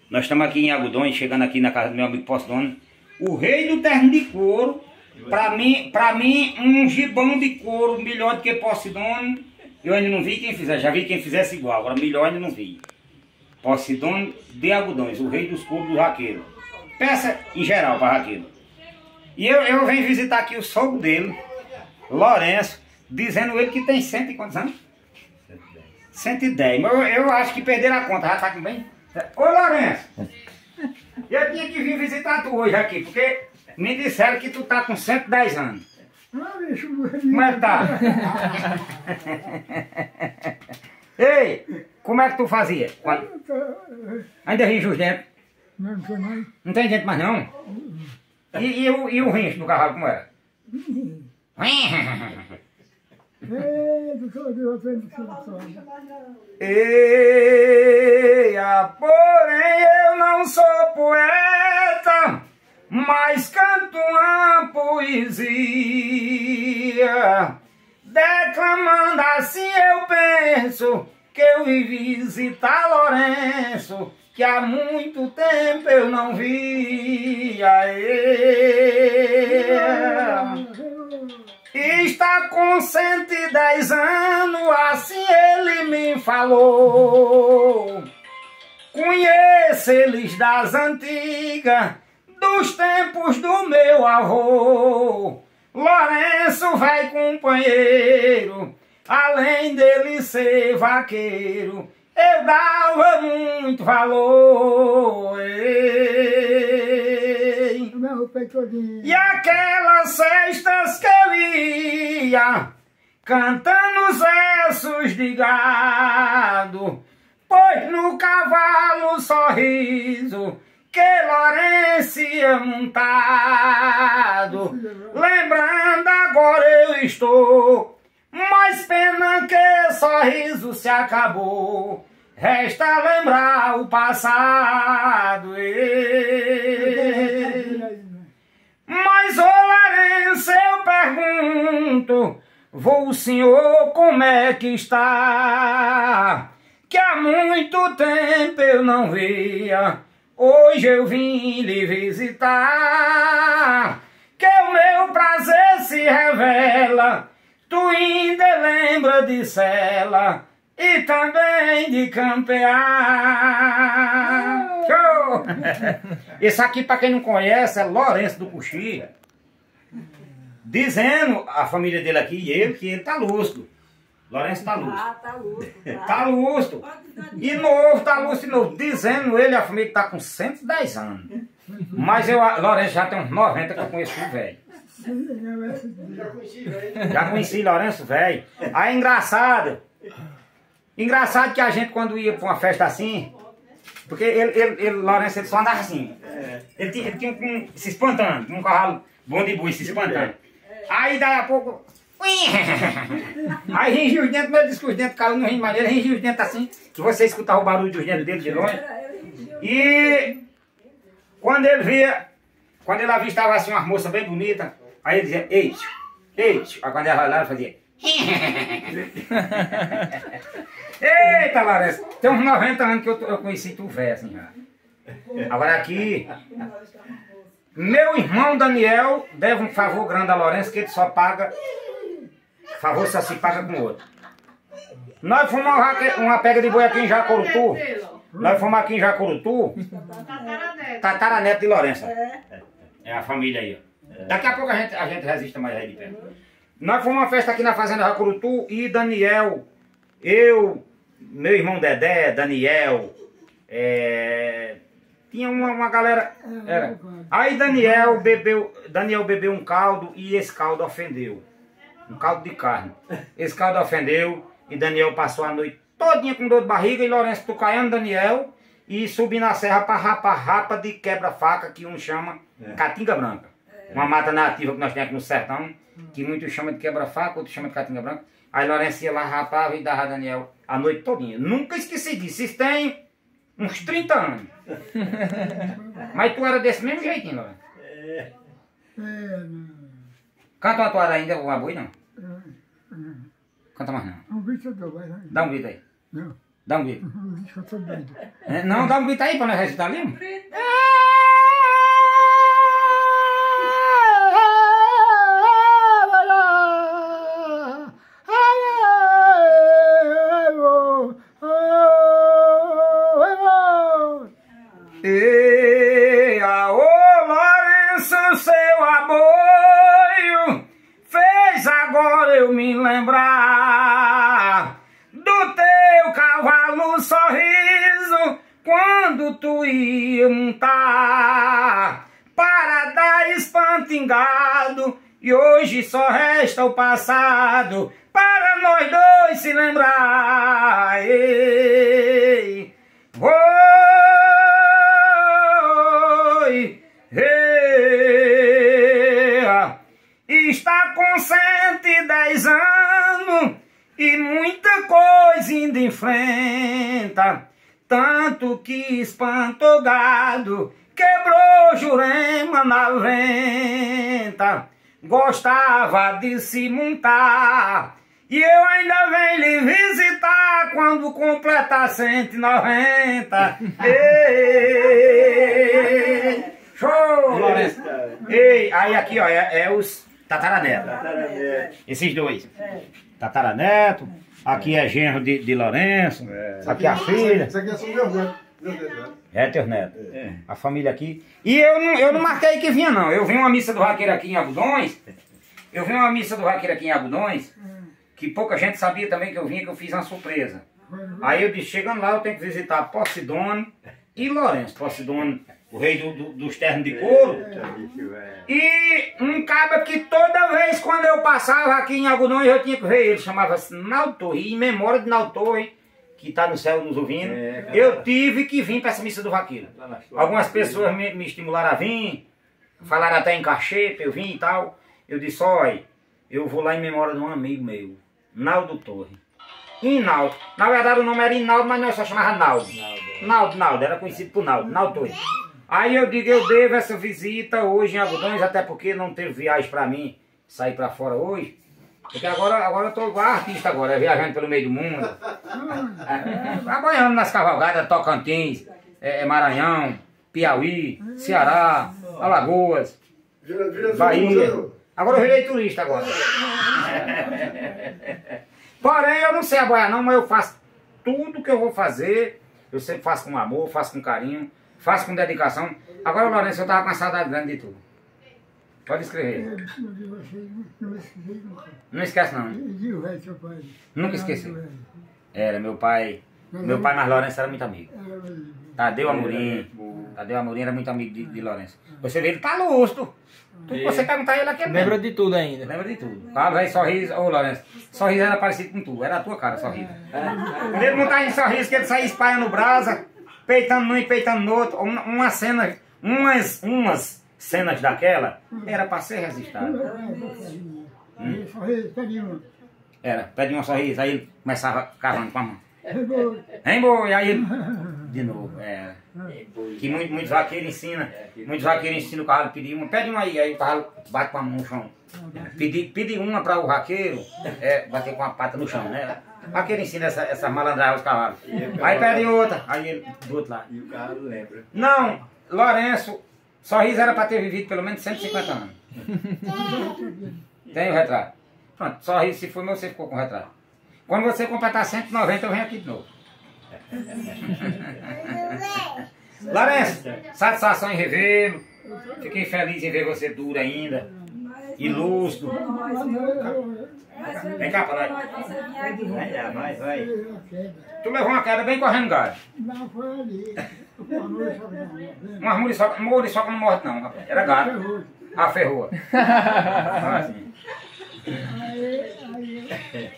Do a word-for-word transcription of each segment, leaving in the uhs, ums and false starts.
Nós estamos aqui em Algodões, chegando aqui na casa do meu amigo Posidônio. O rei do terno de couro. Pra mim, pra mim, um gibão de couro melhor do que Posidônio. Eu ainda não vi quem fizer, já vi quem fizesse igual, agora melhor ainda não vi. Posidônio de Algodões, o rei dos couros do raqueiro. Peça em geral para raqueiro. E eu, eu venho visitar aqui o sogro dele, Lourenço, dizendo ele que tem cento e quantos anos? cento e dez. Mas eu, eu acho que perderam a conta, já tá com bem? Ô Lourenço, eu tinha que vir visitar tu hoje aqui, porque me disseram que tu tá com cento e dez anos. Como é que tá? Ei, como é que tu fazia? Quando... Ainda rincha os dentes? Não, não tem mais. Não tem gente mais não? E, e, o, e o rincho do cavalo como era? Eia, porém eu não sou poeta, mas canto uma poesia. Declamando assim eu penso que eu ia visitar Lourenço, que há muito tempo eu não via. Está com cento e dez anos, assim ele me falou. Conheço eles das antigas, dos tempos do meu avô. Lourenço, vai companheiro, além dele ser vaqueiro, eu dava muito valor. Ei. E aquelas festas que eu ia, cantando os versos de gado, pois no cavalo sorriso que Lourenço ia montado. Lembrando agora eu estou, mas pena que sorriso se acabou. Resta lembrar o passado. Mas, ô Lourenço, eu pergunto, vou o senhor como é que está? Que há muito tempo eu não via, hoje eu vim lhe visitar. Que o meu prazer se revela, tu ainda lembra de Sela e também de campear. Show! Esse aqui, para quem não conhece, é Lourenço do Cuxi. Dizendo a família dele aqui e ele que ele tá lúcido. Lourenço tá lúcido. Ah, tá lúcido. Tá lúcido. E novo, tá lúcido novo. Dizendo ele, a família que tá com cento e dez anos. Mas eu, Lourenço já tem uns noventa que eu conheço o velho. Já conheci Lourenço velho. Aí engraçado. Engraçado que a gente quando ia pra uma festa assim, porque ele, ele, ele Lourenço, ele só andava assim. Ele tinha, ele tinha um, se espantando, um cavalo bom de boi se espantando. Aí daí a pouco. Aí ringiu os dentes, mas disse que os dentes caiu no rim maneiro, ringiu os dentes assim, que você escutava o barulho dos dentes dele de longe. E quando ele via, quando ele avistava assim umas moças bem bonitas, aí ele dizia, ei, ei, aí quando ela olhava, ele fazia. Eita, Lourenço, tem uns noventa anos que eu, eu conheci tu velho assim já. Agora aqui, meu irmão Daniel deve um favor grande a Lourenço, que ele só paga, favor só se paga com outro. Nós fomos uma, uma pega de boi aqui em Jacurutu, nós fomos aqui em Jacurutu, Tataraneto de Lourenço. É a família aí, ó. Daqui a pouco a gente, a gente resiste mais aí de perto. Nós fomos uma festa aqui na fazenda Jacurutu e Daniel, eu, meu irmão Dedé, Daniel, é, tinha uma, uma galera. Era. Aí Daniel bebeu, Daniel bebeu um caldo e esse caldo ofendeu. Um caldo de carne. Esse caldo ofendeu e Daniel passou a noite todinha com dor de barriga e Lourenço tucaiando Daniel e subindo a serra para rapar rapa de quebra-faca que um chama Caatinga Branca. Uma mata nativa que nós temos aqui no sertão, que muitos chamam de quebra-faca, outros chamam de Caatinga Branca. Aí Lourenço ia lá, rapava e dava a Daniel a noite todinha. Nunca esqueci disso. Isso tem uns trinta anos. Mas tu era desse mesmo jeitinho, Lourenço? É. Canta uma toada ainda, o aboi não? Canta mais não. Um grito eu dou, vai, vai. Dá um grito aí. Não. Dá um grito. Eu tô doido. É, não, dá um grito aí pra nós recitar ali. E aô Lourenço, seu aboio fez agora eu me lembrar do teu cavalo sorriso quando tu ia montar para dar espantingado, e hoje só resta o passado para nós dois se lembrar. Ei, oi, ei, está com cento e dez anos e muita coisa ainda enfrenta, tanto que espantou gado, quebrou Jurema na venta, gostava de se montar, e eu ainda venho lhe visitar quando completar cento e noventa. Ei, show! Lourenço. Ei, aí aqui ó, é, é os tataranetos. Esses dois. Tataraneto, aqui é genro de, de Lourenço, é. Aqui é a filha. Isso aqui é só meu neto. Meu neto. É, teus netos. É. A família aqui. E eu não, eu não marquei que vinha, não. Eu vi uma missa do Vaqueiro aqui em Abudões. Eu vi uma missa do Vaqueiro aqui em Abudões, que pouca gente sabia também que eu vinha, que eu fiz uma surpresa. Aí eu disse, chegando lá eu tenho que visitar Posidônio e Lourenço. Posidônio, o rei do, do, dos ternos de couro. E um cabra que toda vez quando eu passava aqui em Abudões eu tinha que ver ele. Chamava-se Naldo Torre, em memória de Naldo Torre, que está no céu nos ouvindo. É, eu tive que vir para essa missa do Vaqueiro. Algumas pessoas me, me estimularam a vir, falaram até em cachê para eu vir e tal. Eu disse, olha, eu vou lá em memória de um amigo meu, Naldo Torre. Inaldo. Na verdade o nome era Inaldo, mas nós só chamava Naldo. Naldo, Naldo, era conhecido por Naldo, Naldo Torre. Aí eu digo, eu devo essa visita hoje em Abudões, até porque não teve viagem para mim sair para fora hoje. Porque agora, agora eu tô igual artista agora, viajando pelo meio do mundo. Trabalhando nas cavalgadas, Tocantins, é, Maranhão, Piauí, Ceará, Alagoas, Bahia. Agora eu virei turista agora. Porém eu não sei aboiar não, mas eu faço tudo que eu vou fazer. Eu sempre faço com amor, faço com carinho, faço com dedicação. Agora, Lourenço, eu tava com a saudade grande de tudo. Pode escrever. Não esquece não. Nunca esqueci. Era meu pai. Meu pai mais Lourenço era muito amigo. Tadeu Amorim. Tadeu Amorim era muito amigo de, de Lourenço. Você vê ele tá lustro. Tudo que você perguntar ele aqui é lembra de tudo ainda. Lembra de tudo. Fala, velho, sorriso. Ô, Lourenço. Sorriso era parecido com tu. Era a tua cara, sorriso. Quando ele não tá em sorriso, que ele saía espalhando brasa, peitando num e peitando no outro. Uma, uma cena, umas, umas cenas daquela, era pra ser registrado. Hum. Era, pedia um sorriso, aí ele começava cavando com a mão. Hein, boi? Aí ele, de novo, é. Que muitos muito vaqueiros ensinam, muitos vaqueiros ensinam o cavalo a pedir uma, pede uma aí, aí o cavalo bate com a mão no chão. Pedir pedi uma para o vaqueiro, é, bater com a pata no chão, né? O vaqueiro ensina essa, essa malandragem aos cavalos. Aí pede outra, aí ele do outro lado. E o cavalo lembra. Não, Lourenço, Sorriso era para ter vivido pelo menos cento e cinquenta anos. Tem o retrato. Pronto, Sorriso, se foi meu, você ficou com o retrato. Quando você completar cento e noventa, eu venho aqui de novo. Lourenço, satisfação em revê-lo. Fiquei feliz em ver você duro ainda. E lúcido. Vem cá, para lá. Vai lá, vai, vai. Tu levou uma queda bem correndo, galho. Não, foi ali. Uma muriçoca, muriçoca não morre não, rapaz. Era gato. Ah, ferrou. Ah, assim. Aí, aí,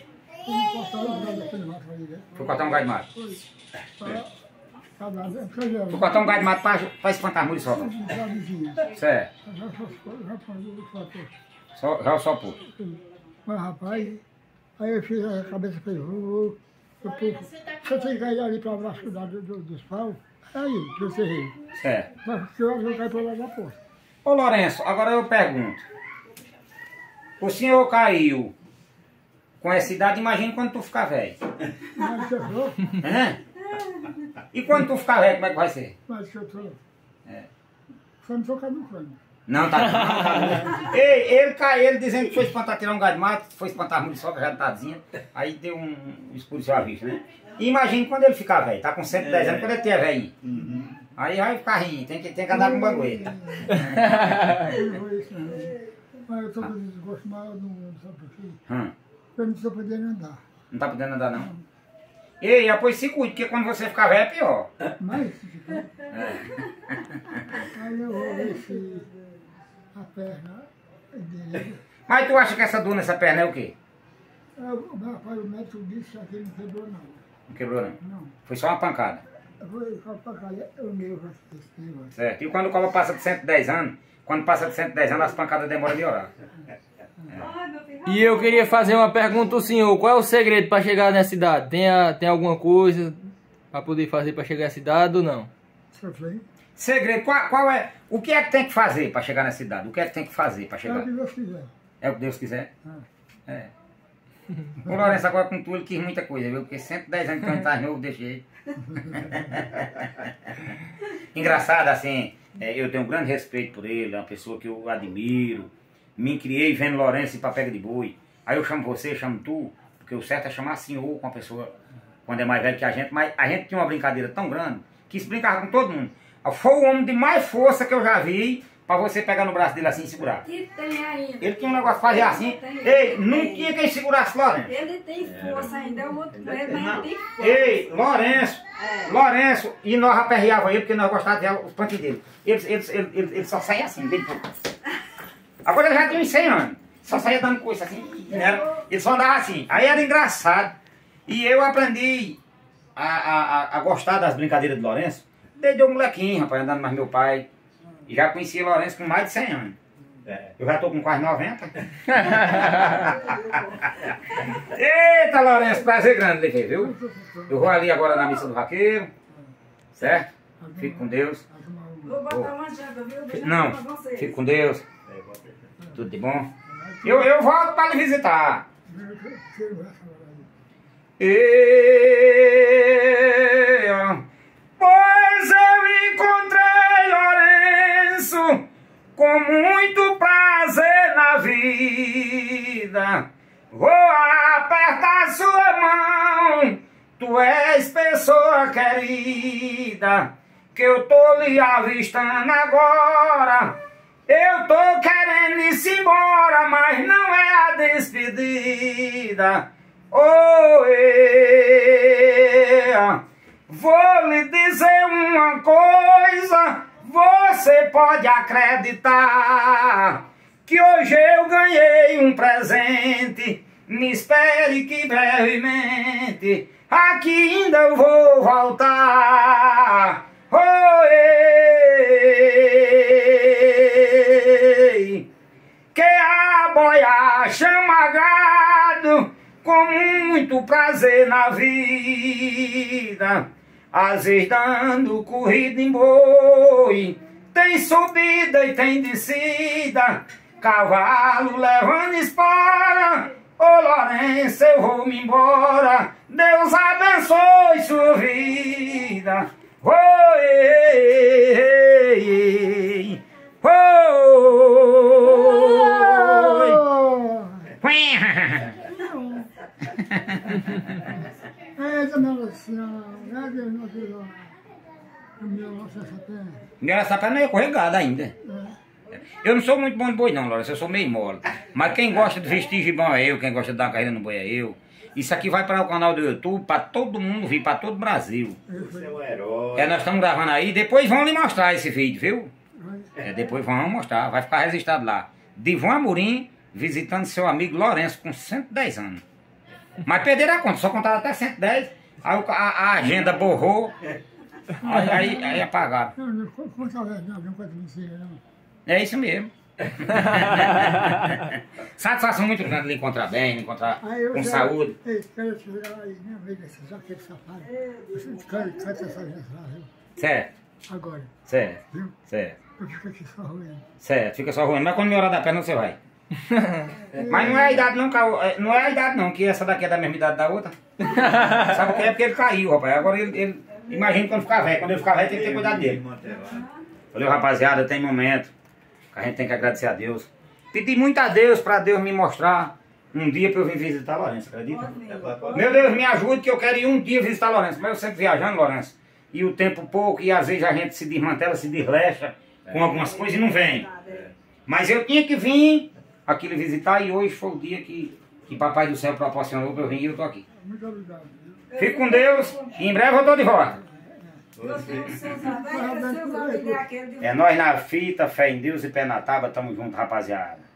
Fui cortar um gado de mato. Fui Fui cortar um gado de mato para espantar a muriçoca. Certo. Só, já só pô. Mas rapaz, aí eu fiz a cabeça fez voo. Você tem que ir ali para abaixo do, do, dos paus. Aí, que eu cerrei. Certo. Mas eu vou cair para lá da porta. Ô Lourenço, agora eu pergunto. O senhor caiu com essa idade, imagina quando tu ficar velho. Mas que eu sou, É? E quando tu ficar velho, como é que vai ser? mas que eu sou. É. Só não sou caducando. Não, tá. Não, tá. Ei, ele caiu, ele dizendo que foi espantar tirar um gado de mato, foi espantar muito só, já tadinha. Aí deu um escureceu a vista, né? E imagina quando ele ficar velho, tá com cento e dez anos, quando ele tiver velhinho. Uhum. Aí vai ficar rindo, tem que, tem que andar com bangueta. Eu não vou isso, não. Mas eu tô com desgosto maior do mundo, sabe por quê? Hum, Eu não estou podendo andar. não tá podendo andar não. Ei, depois se cuide, porque quando você ficar velho é pior. Mas, aí eu vou ver se a perna é direita. Mas tu acha que essa dor nessa perna é o quê? O meu pai, o médico disse que aqui não quebrou não. Não quebrou não? Não. Foi só uma pancada. Eu vou só pra cá, eu mesmo esse negócio. Certo. E quando o cobra passa de cento e dez anos, quando passa de cento e dez anos, as pancadas demoram a melhorar. E eu queria fazer uma pergunta ao senhor. Qual é o segredo para chegar nessa cidade? Tem, a, tem alguma coisa para poder fazer para chegar à cidade ou não? Sofri. Segredo, qual, qual é? O que é que tem que fazer para chegar na cidade? O que é que tem que fazer para É o chegar? que Deus quiser. É o que Deus quiser? Ah. É. O Lourenço agora com tu, ele quis muita coisa, viu? Porque cento e dez anos que eu estava novo, deixei. Engraçado, assim, é, eu tenho um grande respeito por ele, é uma pessoa que eu admiro. Me criei vendo Lourenço ir pra pega de boi. Aí eu chamo você, chamo tu, porque o certo é chamar senhor com a pessoa quando é mais velho que a gente, mas a gente tinha uma brincadeira tão grande que se brincava com todo mundo. Foi o homem de mais força que eu já vi pra você pegar no braço dele assim e segurar. Que tem ainda. Ele tinha um negócio de fazer assim. Ei, não tinha quem segurasse Lourenço. Ele tem força ainda, é o outro com ele, mas ele tem força. Ei, Lourenço, É. Lourenço, e nós aperreava ele porque nós gostávamos de ver os pantinhos dele. Ele, ele, ele, ele, ele só saía assim, bem pouco. Agora ele já tinha uns cem anos, só saía dando coisa assim, né? Ele só andava assim. Aí era engraçado. E eu aprendi a, a, a, a gostar das brincadeiras de Lourenço desde eu molequinho, rapaz, andando mais meu pai. E já conheci Lourenço com mais de cem anos. É. Eu já estou com quase noventa. Eita, Lourenço, prazer grande lhe ver, viu? Eu vou ali agora na missa do vaqueiro, certo? Fique com Deus. Vou botar uma janta, viu? Deixa eu Não, falar pra vocês. fique com Deus. Tudo de bom? Eu, eu volto para lhe visitar. Eu, pois eu encontrei Lourenço com muito prazer na vida. Vou apertar sua mão, tu és pessoa querida, que eu tô lhe avistando agora. Eu tô querendo ir embora, mas não é a despedida. Oh, é. Vou lhe dizer uma coisa, você pode acreditar, que hoje eu ganhei um presente. Me espere que brevemente aqui ainda eu vou voltar. Oh, ei, que a boia chama gado com muito prazer na vida, às vezes dando corrida em boi, tem subida e tem descida, cavalo levando espora. Ô Lourenço, eu vou me embora, Deus abençoe sua vida. Oi, ei, oi. Eita, Nossa Senhora, é Deus, Nossa Senhora. Meu Nossa Senhora. Minha sapé não é corregada ainda. Eu não sou muito bom de boi não, Lourenço, eu sou meio mole. Mas quem gosta de vestígio bom é eu, quem gosta de dar uma carreira no boi é eu. Isso aqui vai para o canal do YouTube, para todo mundo vir, para todo o Brasil. Você é um herói. É, nós estamos gravando aí, depois vão lhe mostrar esse vídeo, viu? É, depois vão mostrar, vai ficar registrado lá. Divão Amorim visitando seu amigo Lourenço com cento e dez anos. Mas perderam a conta, só contaram até cento e dez, aí a, a agenda borrou, aí, aí, aí apagaram. Não, não conta a verdade, não conta mentira, não. É isso mesmo. Satisfação muito grande de encontrar bem, de encontrar Aí eu com já- saúde. Ei, quero chegar aí, minha amiga, esse jaqueiro safado. Você canta, canta essa gente lá, viu? Certo, Agora, certo, viu? certo, Eu fico aqui só ruim. certo. Fica só ruim. Mas quando me hora da perna você vai. Mas não é a idade não, não é a idade não, que essa daqui é da mesma idade da outra. Sabe o que é? Porque ele caiu, rapaz. Agora ele, ele imagina quando ficar velho. Quando ele ficar velho tem que ter cuidado dele. Valeu, rapaziada, tem momento que a gente tem que agradecer a Deus. Pedi muito a Deus pra Deus me mostrar um dia pra eu vir visitar Lourenço, acredita? Meu Deus, me ajude que eu quero ir um dia visitar Lourenço. Mas eu sempre viajando, Lourenço. E o tempo pouco, e às vezes a gente se desmantela, se deslecha com algumas coisas e não vem. Mas eu tinha que vir aqui lhe visitar e hoje foi o dia que, que Papai do Céu proporcionou para eu vir e eu tô aqui. Muito obrigado. Fique com Deus e em breve eu tô de volta. É nós na fita, fé em Deus e pé na tábua, tamo junto, rapaziada.